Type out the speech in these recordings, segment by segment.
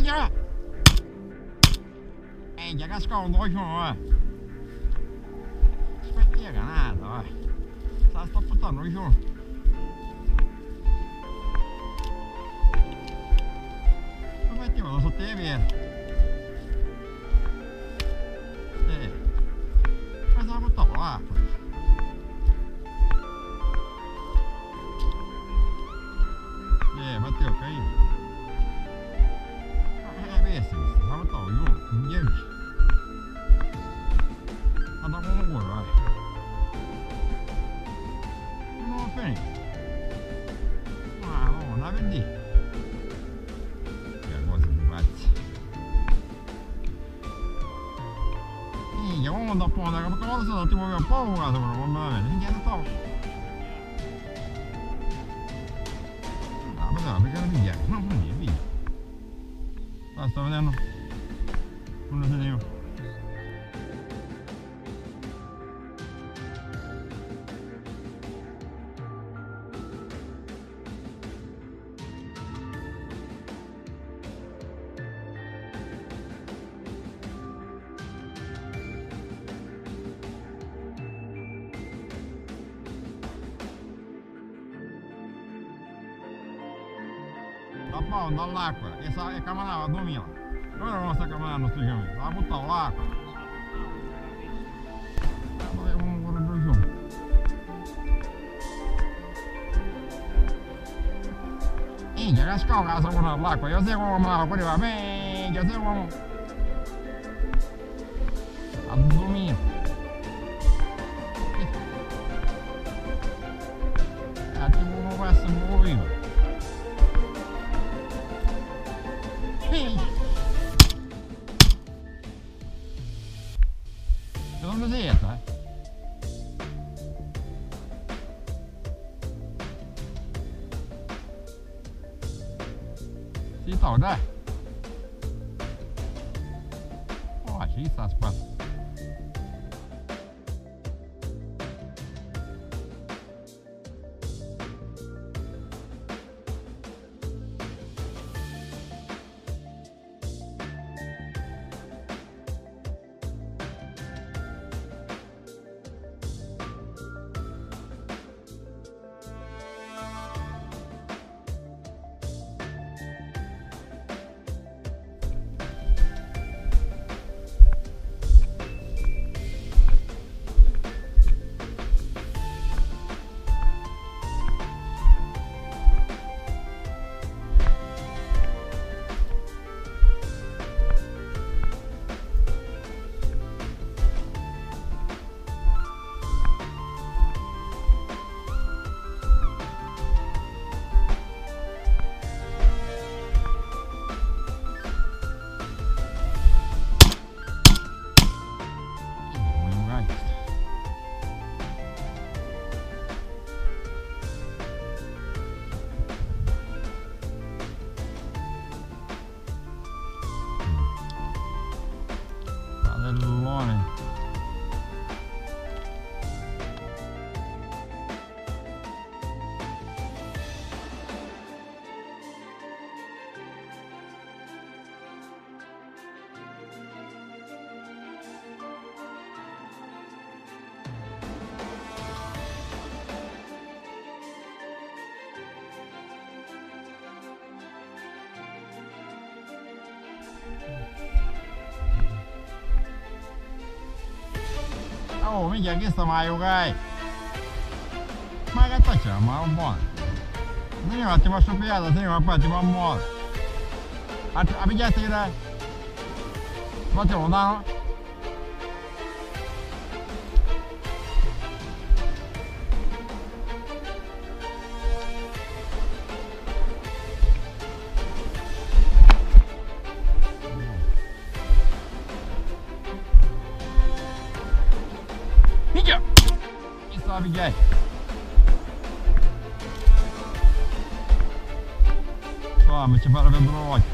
già! Già cascò un po', aspetta, è ganata, sto portando giù. Ma mettiamo sotto le piede. Cosa la portavo l'acqua? Matteo, carino. Vedi, la portavo giù, in 10. Andavo come vuoi, vai. Non ho finito. Ma no, la vedi? Che cosa di pazzi. Minchia, come da ponte, che cosa sono tipo un po' un caso, però non me la vedi, minchia, sto. Perché la piglia? No, via. Sto vedendo? Non lo vedevo. La ponda all'acqua e camminava a 2000. Ora non sta camminando sti cammini, la buttavo l'acqua. Minchia, cascavo che la sapona all'acqua, io sai come la quelli va bene, io sai come. A 2000. Tipo uno passa un po' vivo. Non lo siete, Si sta, dai. Oh, ci sta, aspetta. Padellone. Oh, minchia, che sta mai, ok? Ma che facciamo? Ma è buono. Non è un attimo stupiata, se no poi ti va a muovere. A pigliate che dai? Facciamo lontano? Minchia! Chi sta a pigliare? Mi ci pare vedere l'occhio.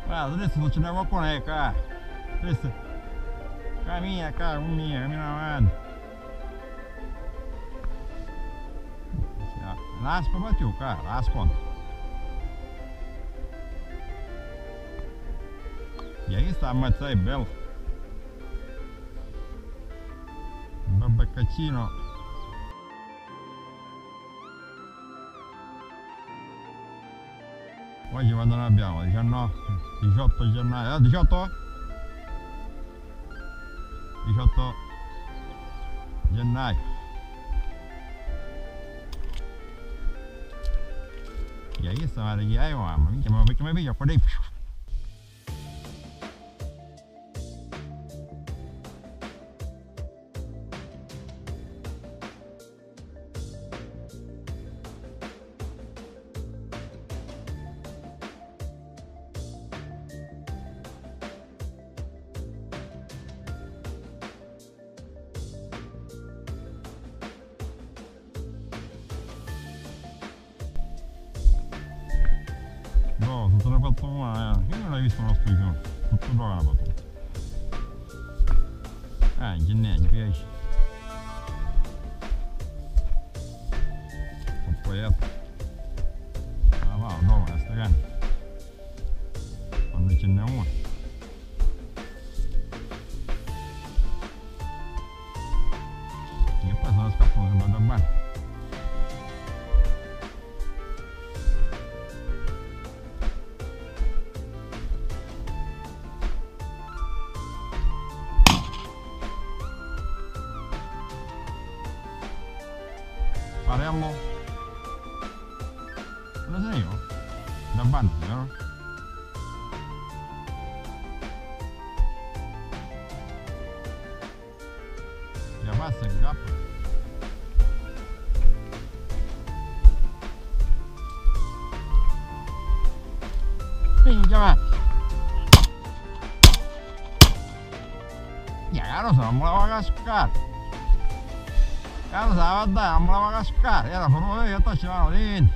Guarda, adesso non ce n'è qualcuno qua. Adesso cammina qua con me, cammina avanti. Lasco ma tu qua, lasco. E aí sta ammazzai bello. Un bel beccaccino. Oggi quando ne abbiamo? 19, 18 gennaio, 18? 18 gennaio. E aí sta mare mamma, minchia, ma perché mi piglia qua dei... No, non te ne fatto male, io non l'hai visto uno studio, tutto bravo l'ha fatto. In gennaio, mi piace. Un poetto. Ah, va, no, sta canna. Quando ce n'è uno. E poi sono scappato, mi vado bene. Parello, lo sai io? Da banda, vero? Ya passa il gap. Minchia ma! Ya, lo so, non me la va a cascare. Cazzo, se la va a dare, non me la va a cascare, era proprio io che facevano lì.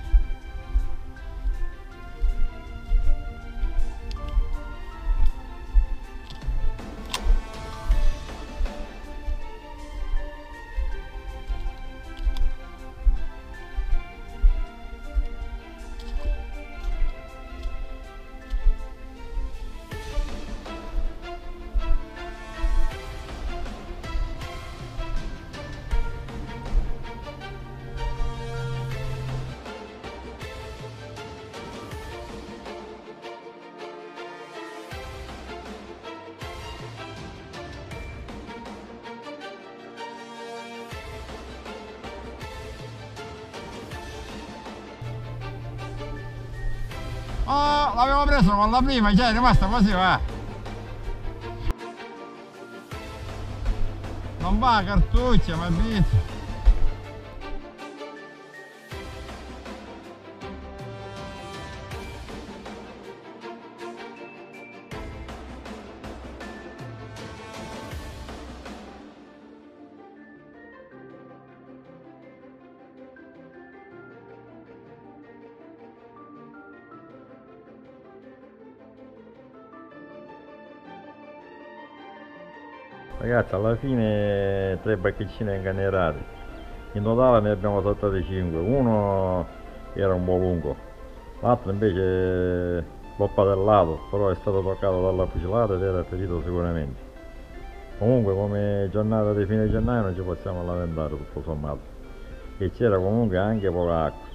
Oh, l'avevo preso con la prima, cioè è rimasta così, va. Non va a cartuccia, ma pizza. Ragazzi, alla fine 3 baccheccine incannerate, in totale ne abbiamo saltate 5, uno era un po' lungo, l'altro invece l'ho patellato, però è stato toccato dalla fucilata ed era ferito sicuramente. Comunque come giornata di fine gennaio non ci possiamo lamentare tutto sommato, e c'era comunque anche poca acqua.